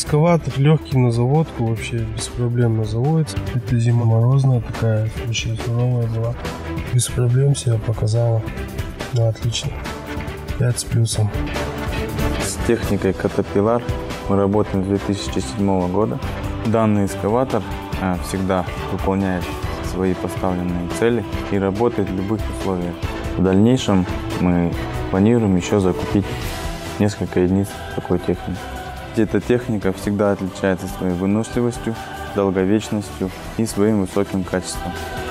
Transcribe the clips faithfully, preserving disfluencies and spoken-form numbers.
экскаватор легкий на заводку, вообще без проблем заводится. Это зима морозная такая, очень суровая была. Без проблем себя показала. Ну, отлично. пять с плюсом. С техникой Caterpillar мы работаем с две тысячи седьмого года. Данный экскаватор всегда выполняет свои поставленные цели и работает в любых условиях. В дальнейшем мы планируем еще закупить несколько единиц такой техники. Эта техника всегда отличается своей выносливостью, долговечностью и своим высоким качеством.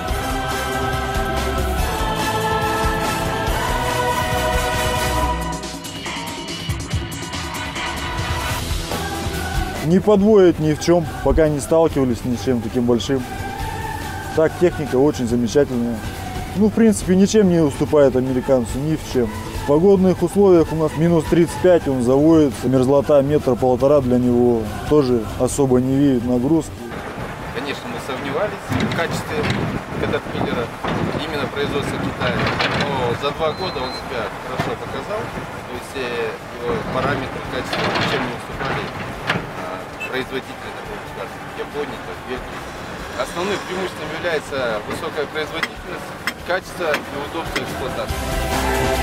Не подводит ни в чем, пока не сталкивались ни с чем таким большим. Так, техника очень замечательная. Ну, в принципе, ничем не уступает американцу, ни в чем. В погодных условиях у нас минус тридцать пять, он заводится, мерзлота метра-полтора для него, тоже особо не видит нагрузки. Конечно, мы сомневались в качестве Caterpillar, именно производства Китая, но за два года он себя хорошо показал, то есть все его параметры качества ничем не уступали производителя, например, скажем, Японии, то Бельгии. Основным преимуществом является высокая производительность, качество и удобство эксплуатации.